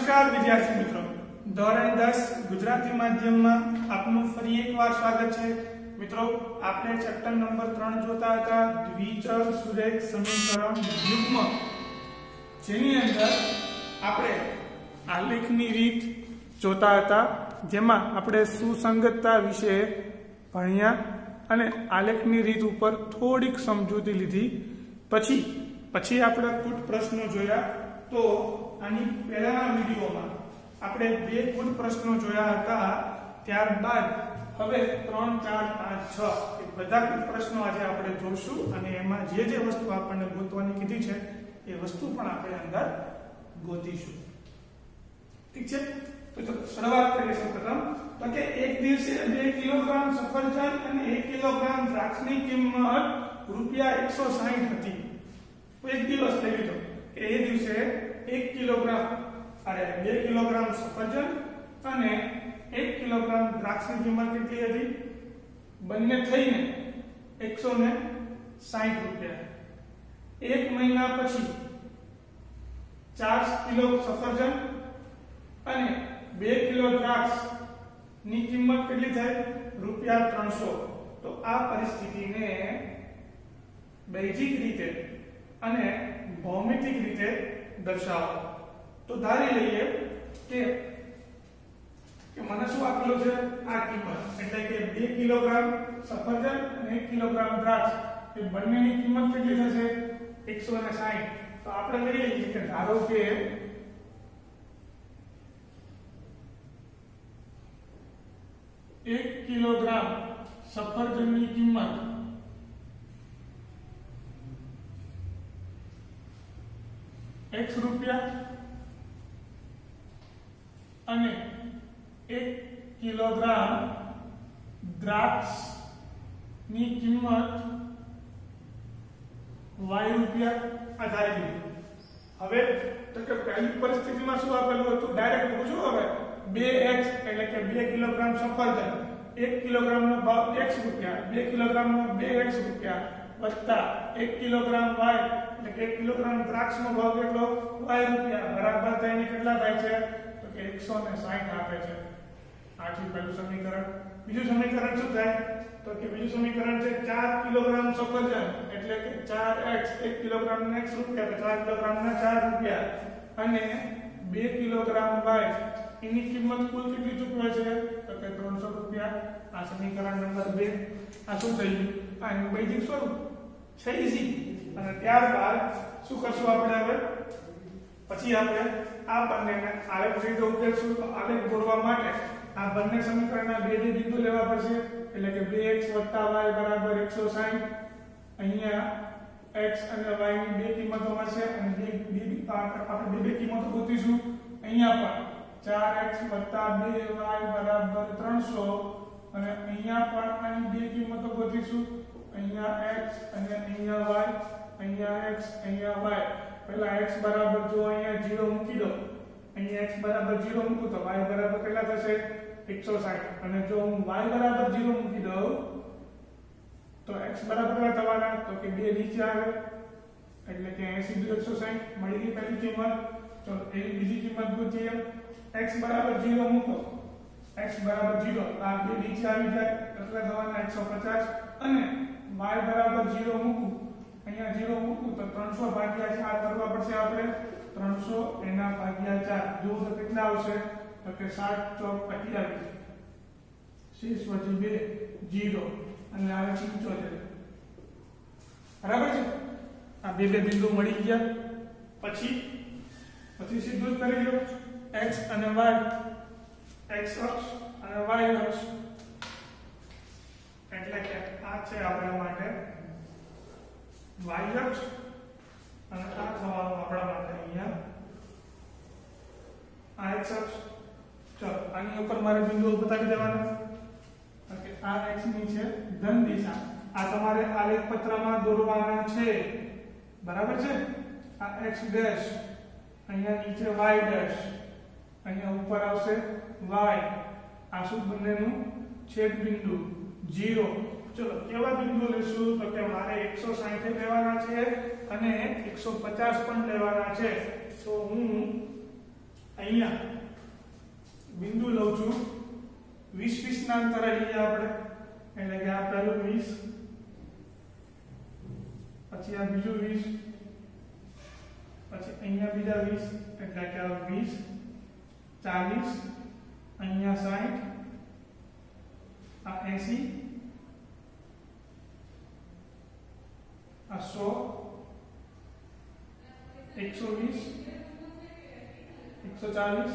નમસ્કાર વિદ્યાર્થી મિત્રો, ધોરણ 10 ગુજરાતી માધ્યમમાં આપનું ફરી એકવાર સ્વાગત છે। મિત્રો, આપણે ચેપ્ટર નંબર 3 જોતા હતા, દ્વિચલ સુરેખ સમીકરણ યુગ્મ, જેની અંદર આપણે આલેખની રીત જોતા હતા, જેમાં આપણે સુસંગતતા વિશે ભણ્યા અને આલેખની રીત ઉપર થોડીક સમજૂતી લીધી। પછી આપણે કુટ પ્રશ્નો જોયા। તો આની પહેલાના વિડીયોમાં આપણે 2 કુટ પ્રશ્નો જોયા હતા। ત્યારબાદ હવે 3, 4, 5, 6 એ બધા કુટ પ્રશ્નો આજે આપણે જોઈશું અને એમાં જે વસ્તુ આપણને ગોતવાની કીધી છે એ વસ્તુ પણ આપણે અંદર ગોતીશું। ઠીક છે? તો શરૂઆત કરીએ। સૌપ્રથમ તો કે એક દિવસે 2 કિલોગ્રામ સફરજન અને 1 કિલોગ્રામ દ્રાક્ષની કિંમત ₹160 હતી। તો એક દિવસ લઈ લીધો કે એ દિવસે 2 કિલોગ્રામ સફરજન અને 1 કિલોગ્રામ દ્રાક્ષની કિંમત કેટલી હતી? બંને થઈને ₹160। એક મહિના પછી 4 કિલો સફરજન અને 2 કિલો દ્રાક્ષ ની કિંમત કેટલી થાય? ₹300। તો આ પરિસ્થિતિને બેઝિક રીતે અને ભૌમિતિક રીતે દર્શાવો। તો ધારી લઈએ કે મને શું આપેલું છે? આ કિંમત, એટલે કે 2 કિલોગ્રામ સફરજન અને 1 કિલોગ્રામ દ્રાક્ષ એ બંનેની કિંમત કેટલી થશે? 160। તો આપણે લઈ લઈએ કે ધારો કે एक किलोग्राम सफरजननी किंमत ₹X અને 1 કિલોગ્રામ દ્રાક્ષ ની કિંમત Y આધારે લીધી। હવે તો કે પહેલી પરિસ્થિતિમાં શું આપેલું હતું? ડાયરેક્ટ પૂછો। હવે 2x એટલે કે 2 કિલોગ્રામ સફરજન, 1 કિલોગ્રામનો ભાવ x રૂપિયા, 2 કિલોગ્રામનો 2x રૂપિયા વત્તા 1 કિલોગ્રામ y એટલે કે 1 કિલોગ્રામ દ્રાક્ષનો ભાવ કેટલો? y રૂપિયા બરાબર થઈને કેટલા થાય છે? તો કે 160 આપે છે। આ છે પહેલું સમીકરણ। બીજું સમીકરણ શું થાય? તો કે બીજું સમીકરણ છે 4 કિલોગ્રામ સફરજન એટલે કે 4x, 1 કિલોગ્રામના x રૂપિયા, 4 કિલોગ્રામના 4 રૂપિયા અને 2 કિલોગ્રામ y એની કિંમત કુલ કેટલી ચૂકવે છે? તો કે ₹300। આ સમીકરણ નંબર 2। આ શું થઈ ગયું? આ એનું બેઝિક સ્વરૂપ છે, ઈઝી। અને ત્યારબાદ શું કરશું આપણે? હવે પછી આપણે આ બંનેને આલેખ રીતે ઉકેલશું। તો આલેખ દોરવા માટે આ બંને સમીકરણના બે બિંદુ લેવા પડશે, એટલે કે 2x y બરાબર 160। અહીંયા x અને y ની બે કિંમતો મળશે અને આપણે બે કિંમતો ગોતીશું। અહીંયા પણ 4x + 2y બરાબર 300 અને અહીંયા પણ આની બે કિંમતો ગોતીશું। અહીંયા x અને અહીંયા y, અહીંયા x અહીંયા y। પહેલા x બરાબર જો અહીંયા 0 મૂકી દો, અહીંયા x બરાબર 0 મૂકું તો y બરાબર કેટલા થશે? 160। અને જો હું y બરાબર 0 મૂકી દઉં તો x બરાબર કેટલા થવાના? તો કે 2 નીચે આવે એટલે કે 80 × 160 મળી ગઈ પહેલી કિંમત। તો એ બીજી કિંમત ગોતીએ। x બરાબર 0 મૂકો, x બરાબર 0 આ બે નીચે આવી જાય એટલે થવાના 150 અને y બરાબર 0 મૂકું, અહીંયા 0 મૂકું તો 300 ભાગ્યા 4 કરવા પડશે આપણે। 300 એના ભાગ્યા 4 જો તો કેટલા આવશે? તો કે 7 × 4 = 28, શેષ વધી 2 0 અને આવે 75। બરાબર છે? આ બે બિંદુ મળી ગયા। પછી સીધું જ કરી લો x અને y, x અક્ષ અને y અક્ષ, એટલે કે આ છે આપણા માટે y અક્ષ અને આ થવાનું આપણા માટે અહીંયા આ x અક્ષ। ચલો આની ઉપર મારે બિંદુઓ બતાવી દેવાના કે આ x ની છે ધન દિશા। આ તમારે આલેખ પત્રમાં દોરવાના છે, બરાબર છે? આ x ડેશ, અહીંયા નીચે y ડેશ, અહીંયા ઉપર આવશે y। આ શું બંનેનું છેદ બિંદુ 0। ચલો કેવા બિંદુ લેશું? તો કે મારે 160 લેવાના છે અને 150 પણ લેવાના છે। તો હું અહીંયા બિંદુ લઉં છું 20 ના અંતરે લઈએ આપણે, એટલે કે આ પહેલું 20, પછી આ બીજું 20, પછી અહીંયા બીજા 20, એટલે કે આ 20, 40, અહીંયા 60, આ 80, આ 100, 120, 140,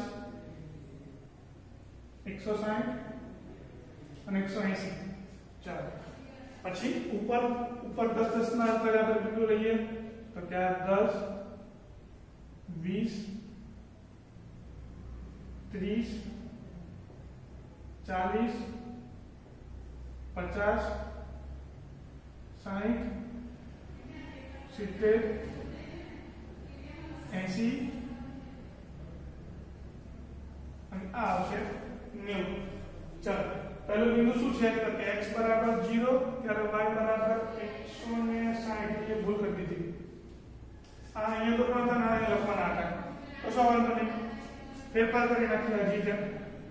160 અને 180. ચાલો પછી ઉપર 10 ના અંતરે આપણે બિંદુ લઈએ, તો કે આ 10, 20, 30, 40, 50, 60, 70, 80 અને આ આવશે 90. ચાલો પહેલું બિંદુ શું છે તો કે x બરાબર 0 ત્યારે y બરાબર 160. એ ભૂલ કરી દીધી, આ અહીંયા તો પણ હતા ને લખવાના હતા, તો શું વાંધો નહીં, ફેરફાર કરી નાખીએ હજી જેમ.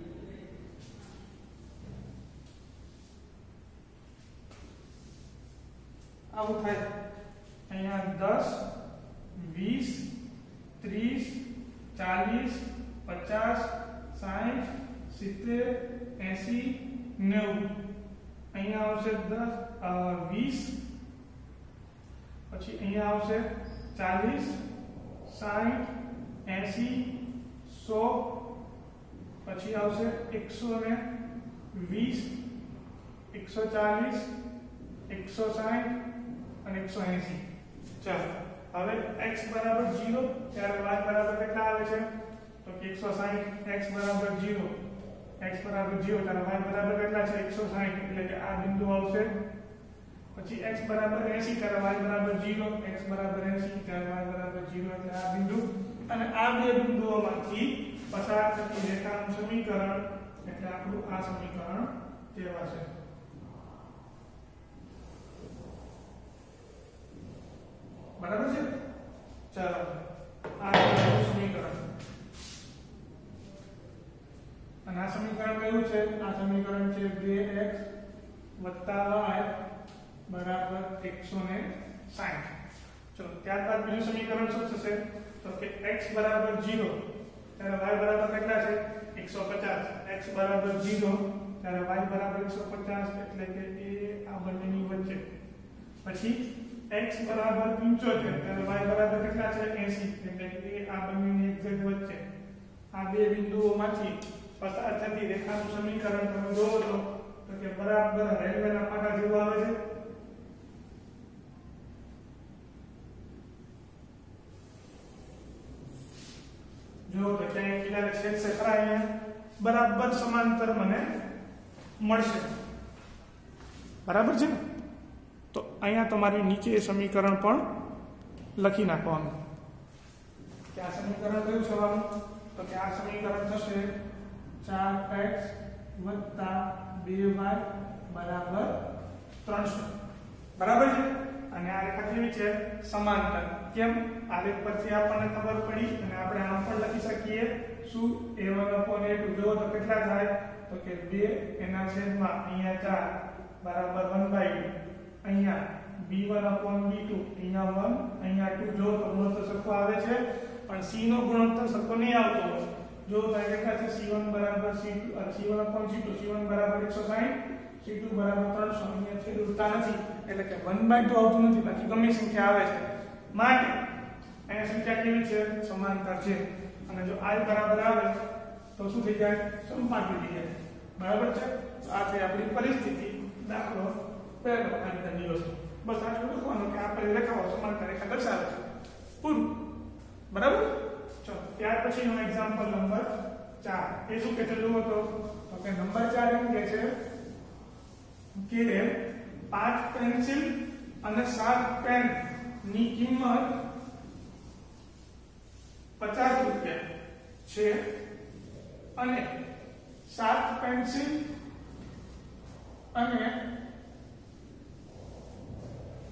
આવું થાય અહીંયા 10, 20, 30, 40, 50, 60, 70, 80, 90. અહીંયા આવશે 10, 20, પછી અહીંયા આવશે 40, 60, 80, 100, પછી આવશે 120, 140, 160 અને 180. ચાલો હવે x બરાબર 0 ત્યારે y બરાબર કેટલા આવે છે તો કે 160. x બરાબર 0 ત્યારે y બરાબર કેટલા છે 160, એટલે કે આ બિંદુ આવશે. પછી x બરાબર 80 ત્યારે y બરાબર 0, x બરાબર 80 ત્યારે y બરાબર 0, એટલે આ બિંદુ. અને આ બે બિંદુઓમાંથી પસાર થતી રેખાનું સમીકરણ એટલે આપણું આ સમીકરણ કહેવાશે. બરાબર છે? ચાલો આ સમીકરણ, અને આ સમીકરણ કયું છે? આ સમીકરણ છે 2x y બરાબર 160. ચલો ત્યારબાદ બીજું સમીકરણ શું થશે તો કે x બરાબર 0 ત્યારે y બરાબર કેટલા છે 150. x બરાબર 0 ત્યારે y બરાબર 150, એટલે કે એ આ બંનેની વચ્ચે. પછી x બરાબર 75 ત્યારે y બરાબર કેટલા છે 80, એટલે કે એ આ બંનેની એક્ઝેક્ટ વચ્ચે. આ બે બિંદુઓમાંથી પસાર થતી રેખાનું સમીકરણ તમે જોવો તો કે બરાબર રેલવેના પાટા જેવું આવે છે. જો તો ક્યાંય કિનારે છેદશે ખરા, અહીંયા બરાબર સમાંતર મને મળશે. બરાબર છે ને? તો અહીંયા તમારે નીચે સમીકરણ પણ લખી નાખવાનું કે આ સમીકરણ કયું થવાનું તો કે આ સમીકરણ થશે 4x + 2y બરાબર 300. બરાબર છે? અને આ રેખા કેવી છે? સમાંતર. કેમ? આ રેખ પરથી આપણને ખબર પડી, અને આપણે આમ પણ લખી શકીએ શું a1/a2 જો તો કેટલા થાય તો કે 2 એના છેદમાં અહીંયા 4 બરાબર 1/2. અહીંયા b1/b2 અહીંયા 1 અહીંયા 2. જો તો ગુણોત્તર સરખો આવે છે, પણ c નો ગુણોત્તર સરખો નહીં આવતો. જો તો કેટલા છે c1 બરાબર c2 c1/c2 c1 બરાબર 160 c2 બરાબર 300. અહીંયા છેદ ઉડતા નથી, એટલે કે 1/2 આવતું નથી, બાકી ગમે સંખ્યા આવે છે. માટે અહીંયા સંખ્યા કેવી છે? સમાંતર છે. અને જો i બરાબર આવે તો શું થઈ જાય? સમપાટી થઈ જાય. બરાબર છે? આ છે આપણી પરિસ્થિતિ. દાખલો પહેલો આ દિવસ બસ આટલું લખવાનું કે આપણે રેખાઓ સમાંતર રેખા દર્શાવે છે. પૂરું. બરાબર? ચલો ત્યાર પછીનો એક્ઝામ્પલ નંબર 4. એ શું કહે છે જુઓ તો કે નંબર 4 એમ કહે છે કે 5 પેન્સિલ અને 7 પેન ની કિંમત 50 રૂપિયા છે, અને 7 પેન્સિલ અને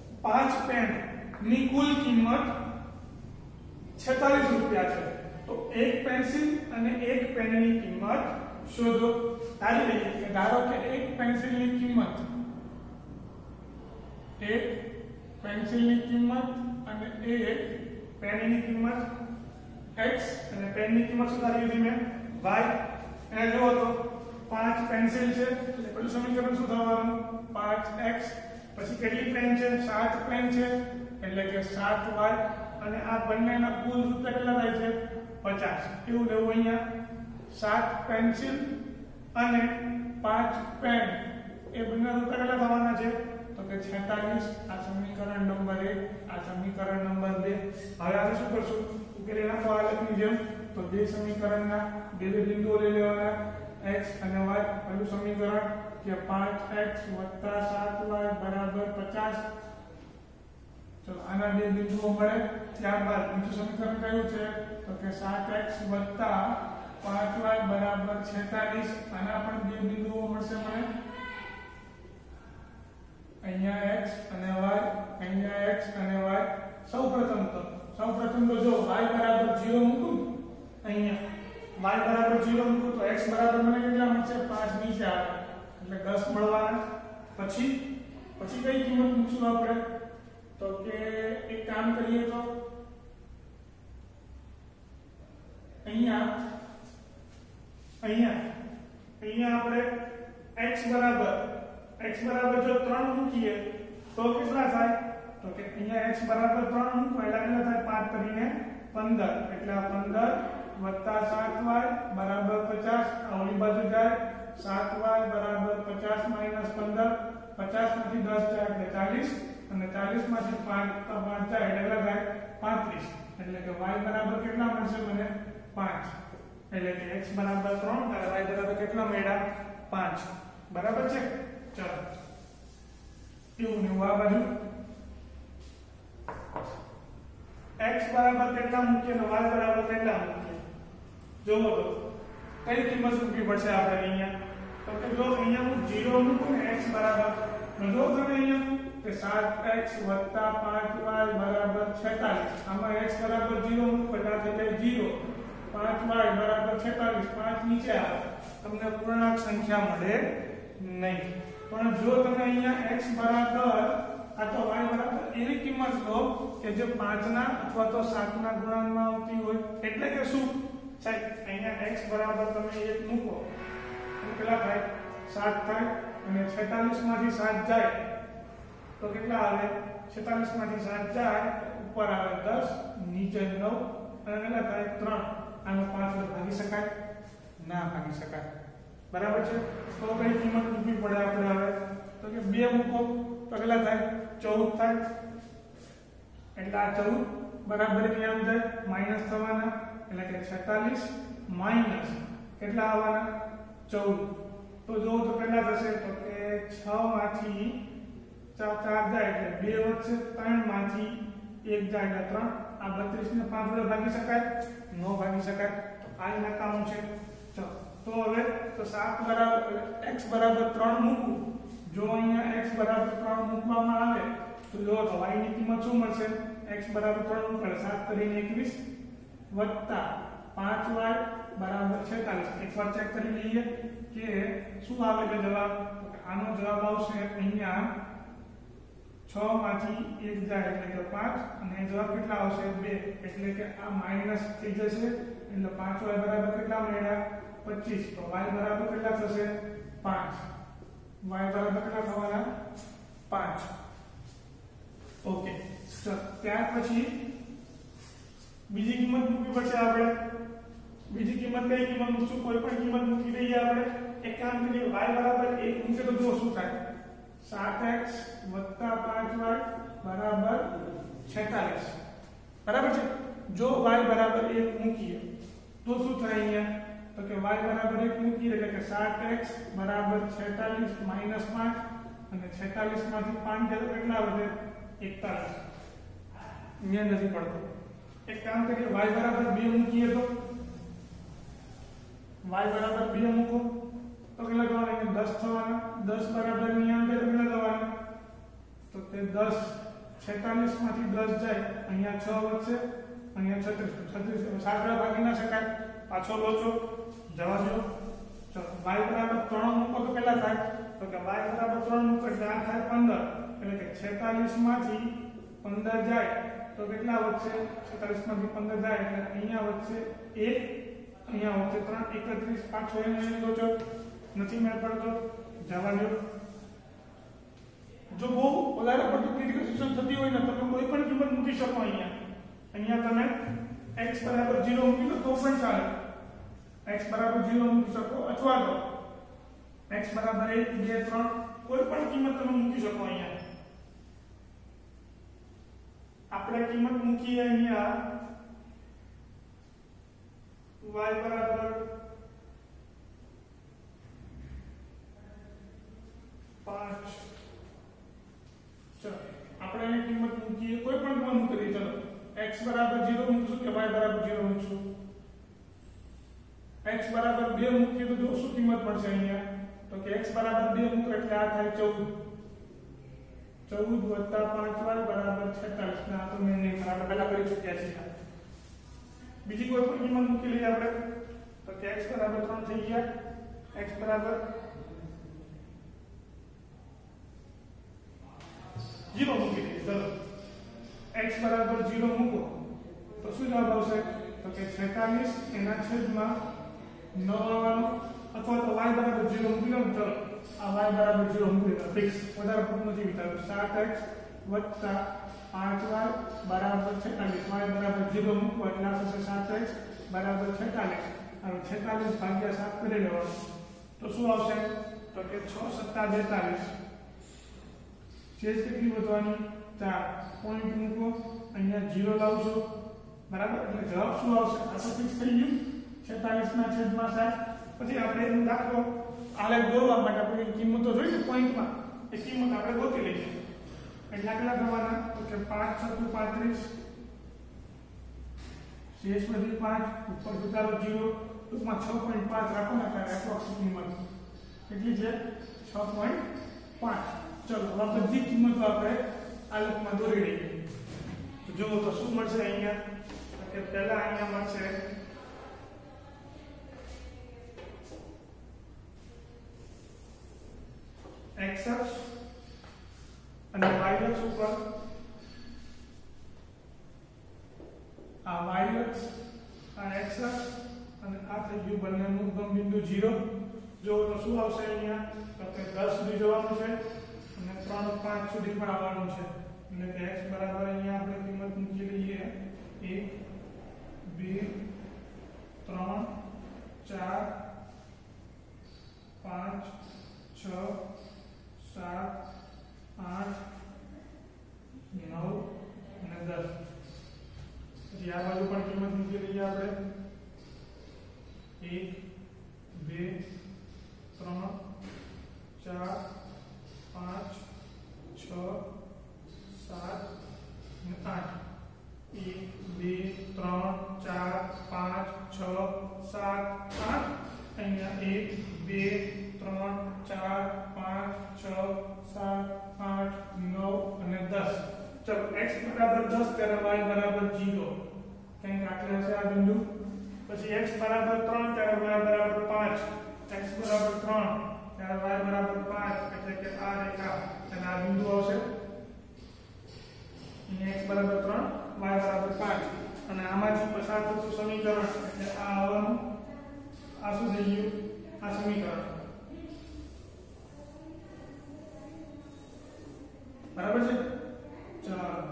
5 પેન ની કુલ કિંમત 46 રૂપિયા છે. તો એક પેન્સિલ અને એક પેનની કિંમત શોધો. ધારી લઈએ કે ધારો કે એક પેન્સિલની કિંમત અને એક પેનની કિંમત x અને પેનની કિંમત શું ધારી લીધી મેં y. અને જો તો 5 પેન્સિલ છે એટલે પેલું સમીકરણ શું થવાનું 5x. પછી કેટલી પેન છે 7 પેન છે એટલે કે 7y. અને આ બંનેના કુલ રૂપિયા કેટલા થાય છે 50. કેવું લેવું અહીંયા 7 પેન્સિલ અને 5 પેન એ બંને રૂપિયા કેટલા થવાના છે તો કે 46. આ સમીકરણ નંબર 1, આ સમીકરણ નંબર 2. હવે આપણે શું કરશું ઉકેલી નાખો આલેખની જેમ. તો બે સમીકરણના બે બિંદુઓ લઈ લેવાના x અને y. પહેલું સમીકરણ કે 5x + 7y = 50. ચલો આના બે બિંદુઓ મળે. ત્યારબાદ બીજું સમીકરણ કયું છે તો કે 7x + 5y = 46. આના પણ બે બિંદુઓ મળશે મને. અહીંયા x અને y, અહીંયા x અને y. સૌપ્રથમ તો જો y = 0 મૂકું અહીંયા y = 0 મૂકું તો x બરાબર મને કેટલા મળશે 5 નીચે આવે એટલે 10 મળવાના. પછી કઈ કિંમત મૂકશું આપણે તો કે એક કામ કરીએ તો અહીંયા આપણે x બરાબર જો 3 મૂકીએ તો કેટલા થાય તો કે અહીંયા x બરાબર 3 મૂકો એટલે કેટલા થાય 5 કરીને 15 એટલે 15 + 7y = 50. ઓલી બાજુ જાય 7y = 50 - 15. 50 માંથી 10 જાય એટલે 40 અને 40 માંથી 5 જાય એટલે કેટલા થાય 35. એટલે કે y બરાબર કેટલા મળશે મને 5. એટલે કે x બરાબર 3 અને y બરાબર કેટલા મળ્યા 5. બરાબર છે. ચલો એવું ને આ બાજુ x બરાબર કેટલા મૂકીએ અને y બરાબર કેટલા મૂકીએ જોવો તો કઈ કિંમત મૂકવી પડશે આપણે અહીંયા તો કે જો અહીંયા હું 0 મૂકું ને x બરાબર તો જો તમે અહીંયા કે 7x + 5y = 46. આમાં x બરાબર 0 મૂકો એટલે થઈ જાય 0. 5y = 46. 5 નીચે આવે તમને પૂર્ણાંક સંખ્યા મળે નહીં. પણ જો તમે અહીંયા x બરાબર આ તો y બરાબર એવી કિંમત લો કે જે 5 ના અથવા તો 7 ના ગુણાંકમાં આવતી હોય. એટલે કે શું સાહેબ અહીંયા x બરાબર તમે 1 મૂકો તો કેટલા થાય 7 થાય અને 46 માંથી 7 જાય તો કેટલા આવે 46 માંથી 7 જાય ઉપર આવે 10 નીચે 9 અને કેટલા થાય 3. આનો 5 વડે ભાગી શકાય ના ભાગી શકાય. બરાબર છે. તો કઈ કિંમત મૂકવી પડે આપણે હવે તો કે 2 મૂકો તો કેટલા થાય 14 થાય. એટલે આ 14 બરાબર ની આમ જાય માઈનસ થવાના એટલે કે 46 માઈનસ કેટલા આવવાના 14. તો જો તો કેટલા થશે તો કે 6 માંથી 4 જાય એટલે 2 વધશે. 3 માંથી 1 જાય એટલે 3. આ 32 ને 5 વડે ભાગી શકાય નો ભાગી શકાય. તો આ નકામું છે. ચલો તો હવે તો 7 બરાબર x બરાબર 3 મૂકું. જો અહીંયા x બરાબર 3 મૂકવામાં આવે તો જો તો y ની કિંમત શું મળશે x બરાબર 3 મૂકો એટલે 7 કરીને 21 વત્તા 5y બરાબર 46. એકવાર ચેક કરી લઈએ કે શું આવે છે જવાબ. આનો જવાબ આવશે અહીંયા 6 માંથી 1 જાય એટલે કે 5 અને જવાબ કેટલા આવશે 2. એટલે કે આ માઈનસ થઈ જશે એટલે 5y બરાબર કેટલા મળ્યા 25. તો y બરાબર કેટલા થશે 5. y બરાબર કેટલા થવાના 5. ઓકે. ચલો ત્યાર પછી બીજી કિંમત મૂકવી પડશે આપણે. બીજી કિંમત કઈ કિંમત મૂકશું કોઈ પણ કિંમત મૂકી દઈએ આપણે. એક કામ કરીએ y બરાબર 1 મૂકીએ તો જો શું થાય 7x + 5y = 46. બરાબર છે. જો y બરાબર 1 મૂકીએ તો શું થાય અહીંયા તો કે y બરાબર 1 મૂકીએ એટલે કે 7x બરાબર 46 માઈનસ 5 અને 46 માંથી 5 જાય કેટલા આવે 41. અહીંયા નથી પડતો. એક કામ કરીએ y બરાબર 2 મૂકીએ તો y બરાબર 2 મૂકો તો કેટલા થવાના 10 થવાના. 10 બરાબર ની અંદર કેટલા થવાના તો તે 10 46 માંથી 10 જાય અહીંયા 6 વધશે અહીંયા 36 7 વડે ભાગી ના શકાય, પાછો લોચો જવા દો. ચલો y બરાબર 3 મૂકો તો કેટલા થાય? તો કે y બરાબર 3 મૂકો એટલે આ થાય 15, એટલે કે 46 માંથી 15 જાય તો કેટલા વધશે? 46 માંથી 15 જાય એટલે અહીંયા વધશે 1, અહીંયા વધશે 3, 31. પાછો એને લોચો નથી મેળ પડતો, જવા દો. જો બહુ વધારે પડતું ક્રિટિકલ સિચ્યુએશન થતી હોય ને તમે કોઈ પણ કિંમત મૂકી શકો. અહીંયા તમે x બરાબર 0 મૂકી દો તો પણ ચાલે. x બરાબર 0 મૂકી શકો અથવા તો x બરાબર 1 2 3 કોઈ પણ કિંમત તમે મૂકી શકો. અહીંયા આપણે કિંમત મૂકીએ અહીંયા y બરાબર 5. चलो આપણે એની કિંમત મૂકીએ, કોઈ પણ કિંમત મૂકી. ચલો x બરાબર 0 મૂકશું કે y બરાબર 0 મૂકશું? x બરાબર 2 મૂકીએ તો જો શું કિંમત મળશે અહીંયા? તો કે x બરાબર 2 મૂકો એટલે આ થાય 14. 14 + 5y બરાબર 46. ના તો મેં નહીં, આપણે પહેલા કરી ચૂક્યા છીએ. બીજી કોઈ પણ કિંમત મૂકી લઈએ આપણે તો કે x બરાબર 3 થઈ ગયા. x બરાબર 0 મૂકી દઈએ. ચલો x બરાબર 0 મૂકો તો શું જવાબ આવશે? તો કે 46 એના છેદમાં 9 આવવાનો, અથવા તો y બરાબર 0 મૂકી દો. ચલો આ y બરાબર 0 મૂકી દો, ફિક્સ, વધારે ખોટ નથી વિચારવું. 7x + 5y બરાબર 46. y બરાબર 0 મૂકો એટલે આવશે 7x બરાબર 46. હવે 46 ભાગ્યા 7 કરી લેવાનું તો શું આવશે? તો કે 6 + 7 = 42. शेष कितनी વધવાની? 4. પોઈન્ટ મૂકો, અહીંયા 0 લાવશો બરાબર, એટલે જવાબ શું આવશે? આ તો ફિક્સ થઈ ગયું 46 ના છેદમાં 7. પછી આપણે એનો દાખલો આલેખ દોરવા માટે આપણે કિંમતો જોઈ ને પોઈન્ટમાં, એ કિંમત આપણે ગોતી લઈએ. એટલે કેટલા થવાના? તો કે 5 × 35, શેષમાંથી 5 ઉપર ઉતારો 0, ટૂંકમાં 6.5 રાખો ને ત્યારે એપ્રોક્સ કિંમત કેટલી છે? 6.5. चलो अब बધી કિંમતો આપણે આલેખમાં દોરી લઈએ. તો જુઓ તો શું મળશે અહીંયા? કે પહેલા અહીંયા મળશે x અક્ષ અને y અક્ષ ઉપર આ y અક્ષ, આ x અક્ષ અને આ થઈ ગયું બંનેનું ઉદ્ગમ બિંદુ 0. જો તો શું આવશે અહીંયા? તો કે 10 સુધી જવાનું છે અને 3 5 સુધી પણ આવવાનું છે. એટલે કે x બરાબર અહીંયા આપણે કિંમત મૂકી લઈએ 1 2 3 4 5 6 7 8 9 અને 10. પછી આ બાજુ પણ કિંમત મૂકી લઈએ આપણે 1 2 3 4 5 6 7 અને 8. 1 2 3 4 5 6 7 8. અહીંયા 1 2 3 4 5 6 7 8 9 અને 10. ચલો x બરાબર 10 ત્યારે y બરાબર 0 કંઈક આટલે હશે આ બિંદુ. પછી x બરાબર 3 ત્યારે y બરાબર 5. x બરાબર 3 ત્યારે y બરાબર 5 એટલે કે આ રેખા અને આ બિંદુ આવશે. અહીંયા x બરાબર 3 y બરાબર 5 અને આમાંથી પસાર થતું સમીકરણ એટલે આ આવવાનું. આ શું થઈ ગયું? આ સમીકરણ બરાબર છે. ચાલો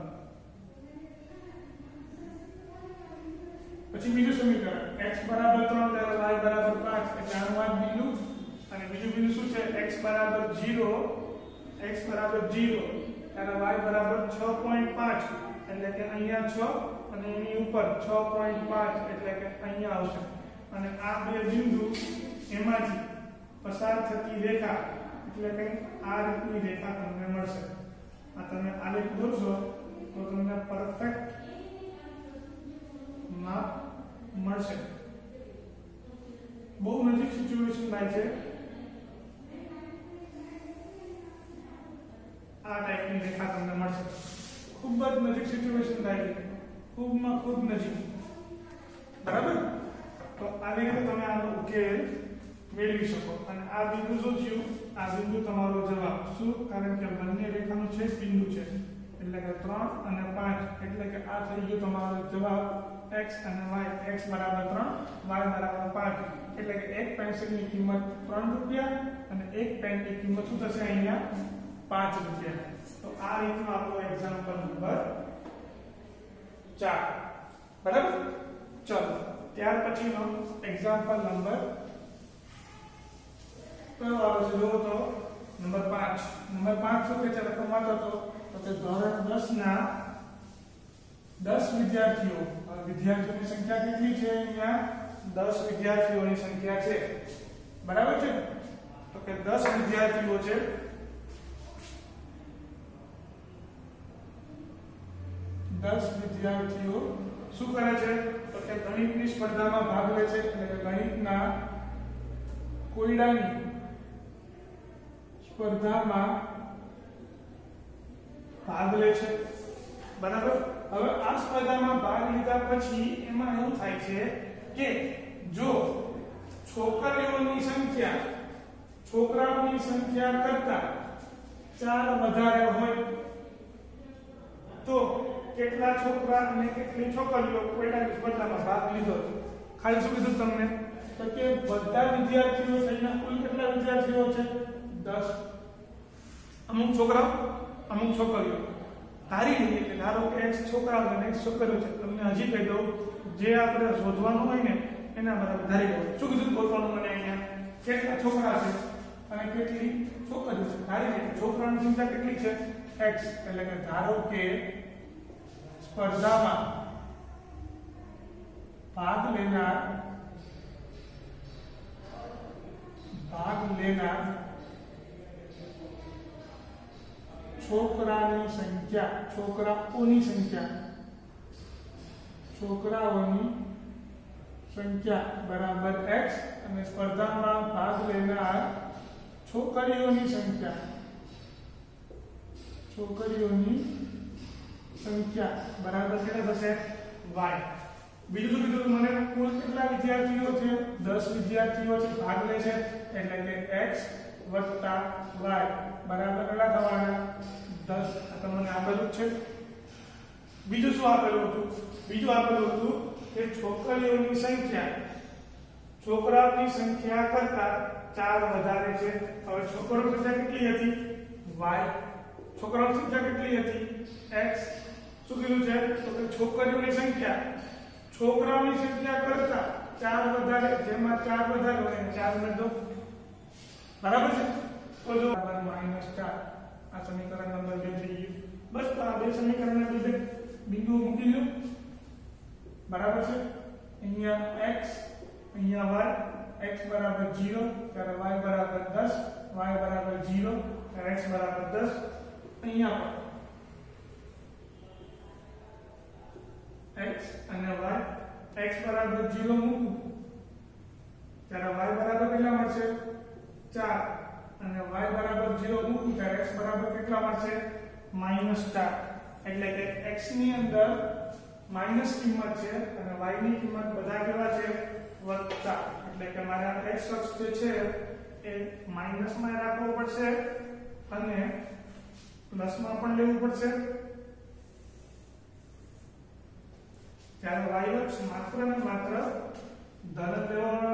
પછી બીજું સમીકરણ x બરાબર 3 ત્યારે y બરાબર 5 એટલે આનું આ બિંદુ. અને બીજું બિંદુ શું છે? x બરાબર 0 ત્યારે y બરાબર 6.5 એટલે કે અહીંયા 6 અને એની ઉપર 6.5 એટલે કે અહીંયા આવશે. અને આ બે બિંદુ એમાંથી પસાર થતી રેખા એટલે કે આ રીતની રેખા તમને મળશે. આ તમે આલેખ દોરશો તો તમને પરફેક્ટ માપ મળશે. બહુ નજીક સિચ્યુએશન થાય છે. આ ટાઈપની રેખા તમને મળશે. ખૂબ જ નજીક સિચ્યુએશન થાય છે. ખૂબમાં ખૂબ નજીક, બરાબર. તો આવી રીતે તમે આનો ઉકેલ મેળવી શકો. અને આ બિંદુ શું થયું? આ બિંદુ તમારો જવાબ. શું? કારણ કે બંને રેખાનું છેદ બિંદુ છે, એટલે કે 3 અને 5, એટલે કે આ થઈ ગયો તમારો જવાબ x અને y. x બરાબર 3, y બરાબર 5, એટલે કે એક પેન્સિલની કિંમત 3 રૂપિયા અને એક પેનની કિંમત શું થશે અહીંયા 5 રૂપિયા. તો આ રીતનો આપણો એક્ઝામ્પલ નંબર 4, બરાબર. ચલો ત્યાર પછીનો એક્ઝામ્પલ નંબર કયો આવે છે? જો તો નંબર 5. નંબર 5 શું કે છે? રકમ વાંચો તો તે ધોરણ 10 ના 10 વિદ્યાર્થીઓ. વિદ્યાર્થીઓની સંખ્યા કેટલી છે? અહીંયા 10 વિદ્યાર્થીઓની સંખ્યા છે, બરાબર છે. તો કે 10 વિદ્યાર્થીઓ છે. 10 વિદ્યાર્થીઓ શું કરે છે? તો કે ગણિતની સ્પર્ધામાં ભાગ લે છે, એટલે કે ગણિતના કોયડાની સ્પર્ધામાં ભાગ લે છે, બરાબર. હવે આ સ્પર્ધામાં ભાગ લીધા પછી એમાં એવું થાય છે કે જો છોકરીઓની સંખ્યા છોકરાઓની સંખ્યા કરતા 4 વધારે હોય તો કેટલા છોકરા અને કેટલી છોકરીઓ કોયડાની સ્પર્ધામાં ભાગ લીધો? ખાલી શું કીધું તમને? તો કે બધા વિદ્યાર્થીઓ થઈને કુલ કેટલા વિદ્યાર્થીઓ છે? 10. અમુક છોકરાઓ અમુક છોકરીઓ ધારી લઈએ કે ધારો કે x છોકરાઓ અને x છોકરીઓ છે. તમને હજી કહી દઉં, જે આપણે શોધવાનું હોય ને એના બરાબર ધારી લો. શું કીધું શોધવાનું? મને અહીંયા કેટલા છોકરા છે અને કેટલી છોકરીઓ છે ધારી લઈએ. છોકરાઓની સંખ્યા કેટલી છે? x. એટલે કે ધારો કે સ્પર્ધામાં ભાગ લેનાર છોકરાઓની સંખ્યા બરાબર x અને સ્પર્ધામાં ભાગ લેનાર છોકરીઓની સંખ્યા બરાબર કેટલા થશે? y. બીજું શું કીધું મને? કુલ કેટલા વિદ્યાર્થીઓ છે? 10 વિદ્યાર્થીઓ છે, ભાગ લે છે, એટલે કે x y બરાબર કેટલા થવાના? 10. આ તમને આપેલું છે. બીજું શું આપેલું હતું? બીજું આપેલું હતું કે છોકરીઓની સંખ્યા છોકરાઓની સંખ્યા કરતા 4 વધારે છે. હવે છોકરાઓની સંખ્યા કેટલી હતી? y. છોકરાઓની સંખ્યા કેટલી હતી? x. શું કીધું છે? તો કે છોકરીઓની સંખ્યા છોકરાઓની સંખ્યા કરતા 4 વધારે, જેમાં 4 વધારે હોય 4 ને 2, બરાબર છે. તો જો -4 આ સમીકરણ નંબર 2 થઈ ગયું. બસ તો આ બે સમીકરણને લીધે બિંદુ મૂકી દો, બરાબર છે. અહીંયા x અહીંયા y. x બરાબર 0 ત્યારે y બરાબર 10, y બરાબર 0 ત્યારે x બરાબર 10. અહીંયા x અને y. x બરાબર 0 મૂકું ત્યારે y બરાબર કેટલા મળશે? 4 અને y બરાબર 0 મૂકું ત્યારે x બરાબર કેટલા મળશે? -4. એટલે કે x ની અંદર માઈનસ કિંમત છે અને y ની કિંમત બધા કેવા છે? વત્તા. એટલે કે મારે આ x અક્ષ જે છે એ માઈનસ માં રાખવો પડશે અને પ્લસ માં પણ લેવું પડશે. ત્યારે y અક્ષ માત્ર ને માત્ર ધન લેવાનો.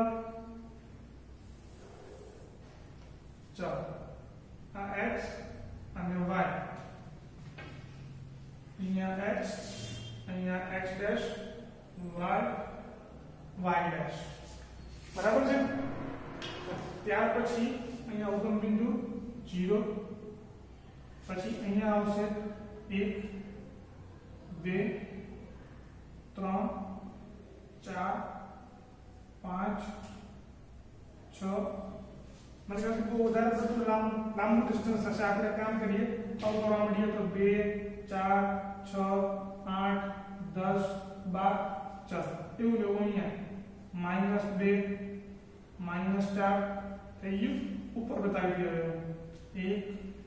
ચાલો આ x અને y. અહીંયા x અહીંયા x ડેશ y ડેશ, બરાબર છે. ત્યાર પછી અહીંયા ઉગમ બિંદુ 0, પછી અહીંયા આવશે 1 2 3 4 5 6. મને કહે બહુ વધારે પડતું લાંબુ ડિસ્ટન્સ હશે. આપણે કામ કરીએ તો કરવા માંડીએ તો 2 4 6 8 10 12. ચાલો એવું લેવું. અહીંયા -2 -4 થઈ ગયું. ઉપર બતાવી દો. 1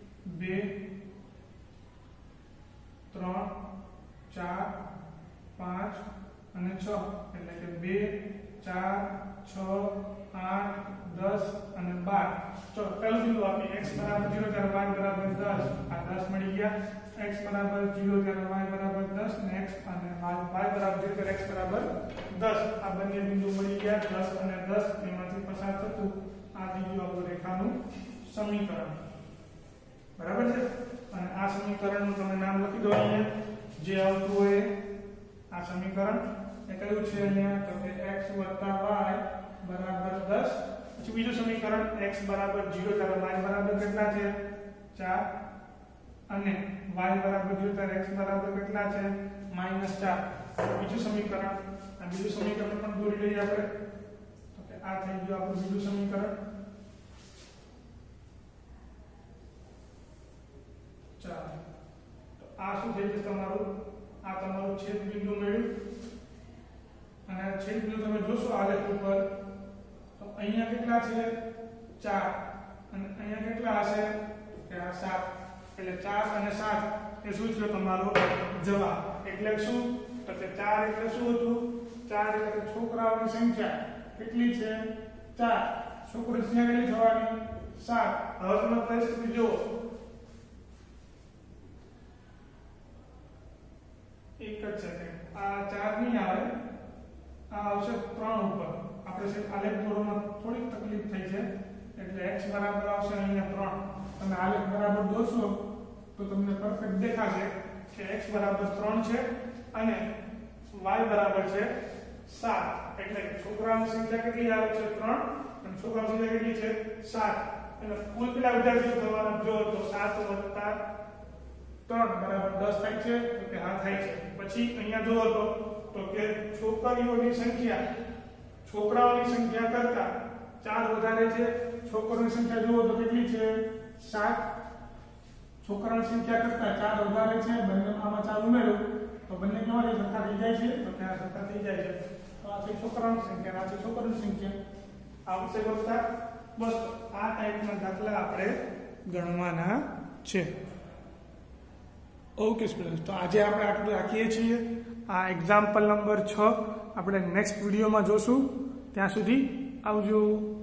2 3 4 5 ગયા x બરાબર 0 ત્યારે y બરાબર 10 ને x અને y બરાબર 0 ત્યારે x બરાબર 10 આ બંને બિંદુ મળી ગયા 10 અને 10 એમાંથી પસાર થતું આ થઈ ગયું આપણું રેખાનું સમીકરણ બરાબર છે અને આ સમીકરણનું તમે નામ લખી દો અહીંયા જે આવતું હોય આ સમીકરણ એ કયું છે અહીંયા તો કે x + y બરાબર 10 પછી બીજું સમીકરણ x બરાબર 0 ત્યારે y બરાબર કેટલા છે 4 અને y બરાબર 0 ત્યારે x બરાબર કેટલા છે -4 બીજું સમીકરણ આ બીજું સમીકરણ પણ દોરી લઈએ આપણે તો કે આ થઈ ગયું આપણું બીજું સમીકરણ ચાલો તો આ શું થઈ જશે તમારું આ તમારું છેદ બિંદુ મળ્યું અને છેદ બિંદુ તમે જોશો આલેખ ઉપર તો અહીંયા કેટલા છે 4 અને અહીંયા કેટલા હશે કે આ 7 એટલે 4 અને 7 એ શું છે તમારો જવાબ એટલે શું તો કે 4 એટલે શું હતું 4 એટલે છોકરાઓની સંખ્યા કેટલી છે 4 છોકરીઓની સંખ્યા કેટલી થવાની 7 હવે તમે પરિસ્થિતિ જુઓ એક જ સેકન્ડ આ 4 નહીં આવે આ આવશે 3 ઉપર આપણે છે આલેખ દોરવામાં થોડીક તકલીફ થઈ છે એટલે x બરાબર આવશે અહીંયા 3 તમે આલેખ બરાબર દોરશો તો તમને પરફેક્ટ દેખાશે કે x બરાબર 3 છે અને y બરાબર છે 7 એટલે છોકરાઓની સંખ્યા કેટલી આવે છે 3 અને છોકરાઓની સંખ્યા કેટલી છે 7 એટલે કુલ કેટલા વિદ્યાર્થીઓ થવાના જો તો 7 + 3 બરાબર 10 થાય છે તો કે હા થાય છે પછી અહીંયા જુઓ તો કે છોકરીઓની સંખ્યા છોકરાઓની સંખ્યા કરતા 4 વધારે છે છોકરીઓની સંખ્યા જુઓ તો કેટલી છે 7 છોકરાઓની સંખ્યા કરતા 4 વધારે છે બંને આમાં 4 ઉમેરું તો બંને કેવા છે સરખા થઈ જાય છે તો કે આ સરખા થઈ જાય છે તો આ છે છોકરાઓની સંખ્યા આ છે છોકરીઓની સંખ્યા આવશે વત્તા બસ આ ટાઈપના દાખલા આપણે ગણવાના છે ઓકે સ્ટુડન્ટ્સ તો આજે આપણે આટલું રાખીએ છીએ આ એક્ઝામ્પલ નંબર 6 આપણે નેક્સ્ટ વિડીયોમાં જોશું ત્યાં સુધી આવજો